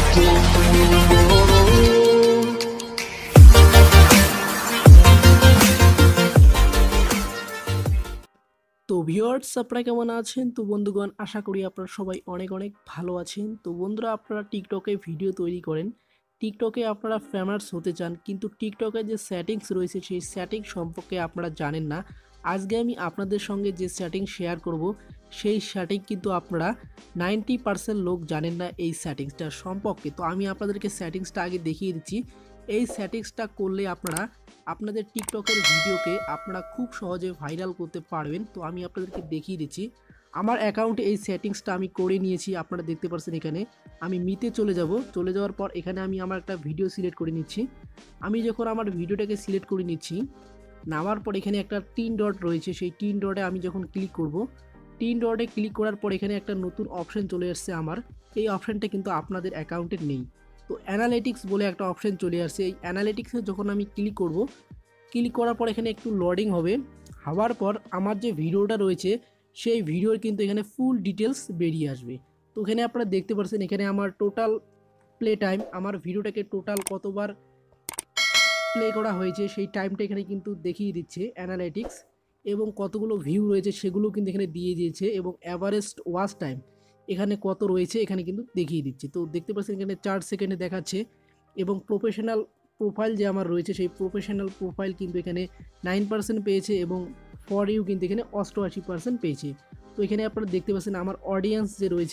তো ভিউয়ার্স, আপনারা কেমন আছেন? তো বন্ধুগণ, আশা করি আপনারা সবাই অনেক অনেক ভালো আছেন। তো বন্ধুরা, আপনারা টিকটকে ভিডিও তৈরি করেন, টিকটকে আপনারা ফেমাস হতে চান, কিন্তু টিকটকে যে সেটিংস রয়েছে সেই সেটিংস সম্পর্কে আপনারা জানেন না। আজকে আমি আপনাদের সঙ্গে যে সেটিং শেয়ার করব, সেই সেটিং কিন্তু আপনারা 90% লোক জানেন না এই সেটিংসটা সম্পর্কে। তো আমি আপনাদেরকে সেটিংসটা আগে দেখিয়ে দিচ্ছি। এই সেটিংসটা করলে আপনারা আপনাদের টিকটকের ভিডিওকে আপনারা খুব সহজে ভাইরাল করতে পারবেন। তো আমি আপনাদেরকে দেখিয়ে দিচ্ছি। আমার অ্যাকাউন্টে এই সেটিংসটা আমি করে নিয়েছি, আপনারা দেখতে পাচ্ছেন। এখানে আমি মিতে চলে যাওয়ার পর এখানে আমি আমার একটা ভিডিও সিলেক্ট করে নিচ্ছি। আমি যখন আমার ভিডিওটাকে সিলেক্ট করে নিচ্ছি, নামার পর এখানে একটা 3 ডট রয়েছে, সেই 3 ডটে আমি যখন ক্লিক করব, 3 ডটে ক্লিক করার পর এখানে একটা নতুন অপশন চলে আসছে আমার। এই অপশনটা কিন্তু আপনাদের অ্যাকাউন্টে নেই। তো অ্যানালিটিক্স বলে একটা অপশন চলে আসছে। এই অ্যানালিটিক্সে যখন আমি ক্লিক করব, ক্লিক করার পর এখানে একটু লোডিং হবে। হওয়ার পর আমার যে ভিডিওটা রয়েছে সেই ভিডিওর কিন্তু এখানে ফুল ডিটেলস বেরিয়ে আসবে। তো এখানে আপনারা দেখতে পাচ্ছেন, এখানে আমার টোটাল প্লে টাইম, আমার ভিডিওটাকে টোটাল কতবার প্লে করা হয়েছে সেই টাইমটা এখানে কিন্তু দেখিয়ে দিচ্ছে অ্যানালিটিক্স, এবং কতগুলো ভিউ রয়েছে সেগুলো কিন্তু এখানে দিয়ে দিয়েছে, এবং অ্যাভারেজ ওয়াচ টাইম এখানে কত রয়েছে এখানে কিন্তু দেখিয়ে দিচ্ছে। তো দেখতে পাচ্ছেন এখানে 4 সেকেন্ডে দেখাচ্ছে, এবং প্রফেশনাল প্রোফাইল যে আমার রয়েছে সেই প্রফেশনাল প্রোফাইল কিন্তু এখানে 9% পেয়েছে, এবং ফর ইউ কিন্তু এখানে 88% পেয়েছে। তো এখানে আপনারা দেখতে পাচ্ছেন আমার অডিয়েন্স যে রয়েছে,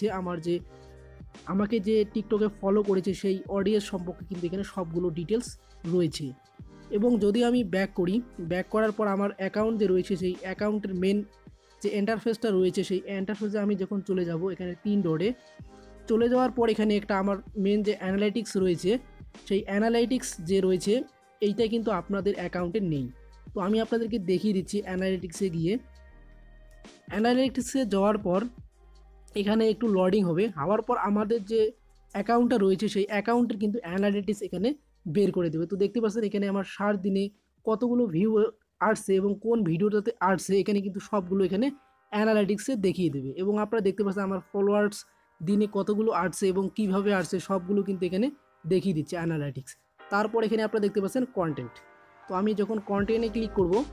আমাকে যে টিকটকে ফলো করেছে সেই অডিয়েন্স সম্পর্কে কিন্তু এখানে সবগুলো ডিটেলস রয়েছে। এবং যদি আমি ব্যাক করার পর আমার অ্যাকাউন্ট যে রয়েছে সেই অ্যাকাউন্টের মেন যে ইন্টারফেসটা রয়েছে সেই ইন্টারফেসে আমি যখন চলে যাব, এখানে 3 ডটে চলে যাওয়ার পর এখানে একটা আমার মেন যে অ্যানালাইটিক্স রয়েছে, সেই অ্যানালাইটিক্স যে রয়েছে এইটা কিন্তু আপনাদের অ্যাকাউন্টে নেই। তো আমি আপনাদেরকে দেখিয়ে দিচ্ছি। অ্যানালাইটিক্সে যাওয়ার পর এখানে একটু লোডিং হবে। হওয়ার পর আমাদের যে অ্যাকাউন্টটা রয়েছে সেই অ্যাকাউন্টের কিন্তু অ্যানালিটিক্স এখানে বের করে দেবে। তো দেখতে পাচ্ছেন এখানে আমার 60 দিনে কতগুলো ভিউ আসছে এবং কোন ভিডিওটাতে আসছে এখানে কিন্তু সবগুলো এখানে অ্যানালিটিক্সে দেখিয়ে দেবে। এবং আপনারা দেখতে পাচ্ছেন আমার ফলোয়ার্স দিনে কতগুলো আসছে এবং কিভাবে আসছে সবগুলো কিন্তু এখানে দেখিয়ে দিচ্ছে অ্যানালিটিক্স। তারপর এখানে আপনারা দেখতে পাচ্ছেন কন্টেন্ট। তো আমি যখন কন্টেন্টে ক্লিক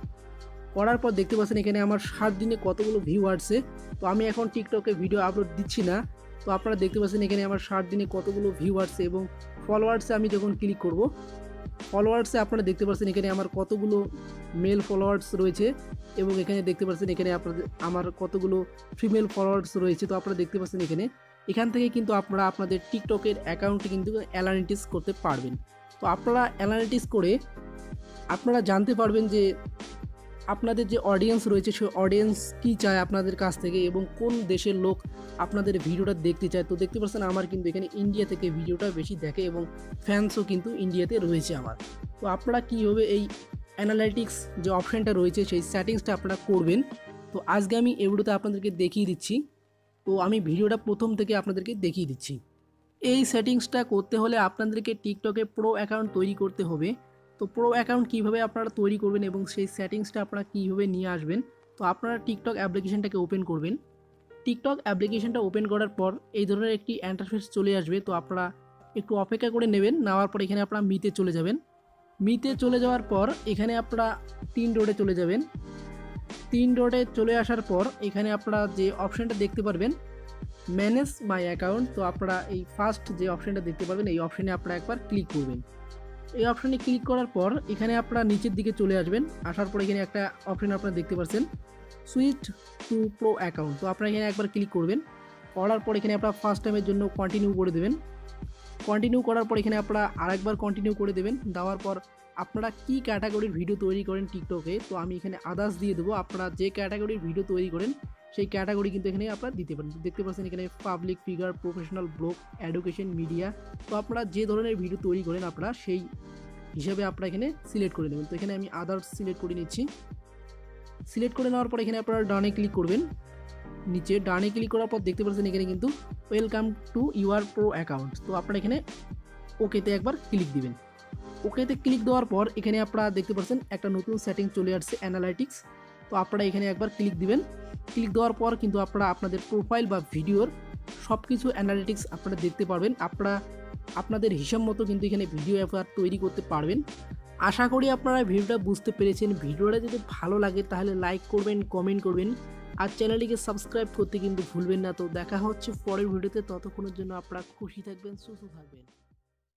করার পর দেখতে পাচ্ছেন এখানে আমার 60 দিনে কতগুলো ভিউ আসছে। তো আমি এখন টিকটকে ভিডিও আপলোড দিচ্ছি না। তো আপনারা দেখতে পাচ্ছেন এখানে আমার 60 দিনে কতগুলো ভিউ আসছে, এবং ফলোয়ার্সে আমি যখন ক্লিক করব, ফলোয়ার্সে আপনারা দেখতে পাচ্ছেন এখানে আমার কতগুলো মেল ফলোয়ার্স রয়েছে, এবং এখানে দেখতে পাচ্ছেন এখানে আমার কতগুলো ফিমেল ফলোয়ার্স রয়েছে। তো আপনারা দেখতে পাচ্ছেন এখান থেকে কিন্তু আপনারা আপনাদের টিকটকের অ্যাকাউন্টে কিন্তু অ্যানালিটিক্স করতে পারবেন। তো আপনারা অ্যানালিটিক্স করে আপনারা জানতে পারবেন যে আপনাদের যে অডিয়েন্স রয়েছে সেই অডিয়েন্স কী চায় আপনাদের কাছ থেকে, এবং কোন দেশের লোক আপনাদের ভিডিওটা দেখতে চায়। তো দেখতে পাচ্ছেন আমার কিন্তু এখানে ইন্ডিয়া থেকে ভিডিওটা বেশি দেখে, এবং ফ্যান্সও কিন্তু ইন্ডিয়াতে রয়েছে আমার। তো আপনারা কীভাবে এই অ্যানালাইটিক্স যে অপশানটা রয়েছে সেই সেটিংসটা আপনারা করবেন, তো আজকে আমি এই ভিডিওতে আপনাদেরকে দেখিয়ে দিচ্ছি। তো আমি ভিডিওটা প্রথম থেকে আপনাদেরকে দেখিয়ে দিচ্ছি। এই সেটিংসটা করতে হলে আপনাদেরকে টিকটকে প্রো অ্যাকাউন্ট তৈরি করতে হবে। তো প্রো অ্যাকাউন্ট কীভাবে আপনারা তৈরি করবেন এবং সেই সেটিংসটা আপনারা কীভাবে নিয়ে আসবেন, তো আপনারা টিকটক অ্যাপ্লিকেশনটাকে ওপেন করবেন। টিকটক অ্যাপ্লিকেশনটা ওপেন করার পর এই ধরনের একটি ইন্টারফেস চলে আসবে। তো আপনারা একটু অপেক্ষা করে নেবেন। নেওয়ার পর এখানে আপনারা মিতে চলে যাবেন। মিতে চলে যাওয়ার পর এখানে আপনারা 3 ডটে চলে যাবেন। 3 ডটে চলে আসার পর এখানে আপনারা যে অপশানটা দেখতে পারবেন ম্যানেজ মাই অ্যাকাউন্ট, তো আপনারা এই ফার্স্ট যে অপশানটা দেখতে পাবেন এই অপশানে আপনারা একবার ক্লিক করবেন। এই অপশানে ক্লিক করার পর এখানে আপনারা নিচের দিকে চলে আসবেন। আসার পর এখানে একটা অপশান আপনারা দেখতে পাচ্ছেন সুইচ টু প্রো অ্যাকাউন্ট। তো আপনারা এখানে একবার ক্লিক করবেন। করার পর এখানে আপনারা ফার্স্ট টাইমের জন্য কন্টিনিউ করে দেবেন। কন্টিনিউ করার পর এখানে আপনারা আরেকবার কন্টিনিউ করে দেবেন। দেওয়ার পর আপনারা কি ক্যাটাগরির ভিডিও তৈরি করেন টিকটকে, তো আমি এখানে আদার্স দিয়ে দেবো। আপনারা যে ক্যাটাগরির ভিডিও তৈরি করেন সেই ক্যাটাগরি কিন্তু এখানে আপনারা দিতে পারেন। দেখতে পাচ্ছেন এখানে public figure, professional, blog, education, media. তো আপনারা যে ধরনের ভিডিও তৈরি করেন আপনারা সেই হিসাবে আপনারা এখানে সিলেক্ট করে নেবেন। তো এখানে আমি আদার্স সিলেক্ট করে নিচ্ছি। সিলেক্ট করে নেওয়ার পর এখানে আপনারা ডানে ক্লিক করবেন। নিচে ডানে ক্লিক করার পর দেখতে পাচ্ছেন এখানে কিন্তু welcome to your pro account. তো আপনারা এখানে ওকেতে একবার ক্লিক দিবেন। ওকেতে ক্লিক দেওয়ার পর এখানে আপনারা দেখতে পাচ্ছেন একটা নতুন সেটিং চলে আসছে অ্যানালাইটিক্স। তো আপনারা এখানে একবার ক্লিক দিবেন। ক্লিক দেওয়ার পর কিন্তু আপনারা আপনাদের প্রোফাইল বা ভিডিওর সব কিছু অ্যানালিটিক্স আপনারা দেখতে পারবেন। আপনারা আপনাদের হিসাব মতো কিন্তু এখানে ভিডিও অ্যাভার তৈরি করতে পারবেন। আশা করি আপনারা ভিডিওটা বুঝতে পেরেছেন। ভিডিওটা যদি ভালো লাগে তাহলে লাইক করবেন, কমেন্ট করবেন আর চ্যানেলটিকে সাবস্ক্রাইব করতে কিন্তু ভুলবেন না। তো দেখা হচ্ছে পরের ভিডিওতে, ততক্ষণের জন্য আপনারা খুশি থাকবেন, সুস্থ থাকবেন।